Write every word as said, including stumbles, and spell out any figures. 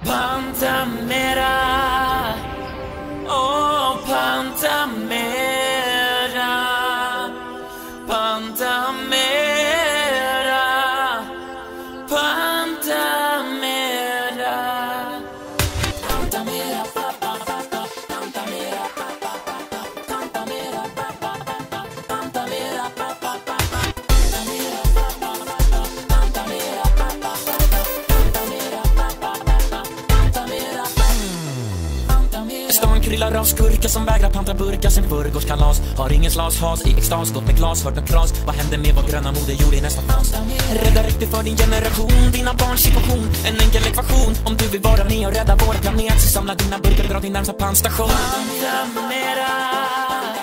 Pantamera, oh Pantamera, Pantamera, Pantamera, Pantamera, Pantamera, Pantamera, Pantamera, Stan kryllar av skurkar som vägrar panta burkar sen förrgårs kalas. Har ingen slas, has i extas, gått med glas, hört något kras. Vad hände med vad gröna mode gjorde i nästa fas? Rädda riktigt för din generation, dina barns situation. En enkel ekvation, om du vill vara med och rädda vår planet, så samla dina burkar och dra din närmsta panstation. Pantamera.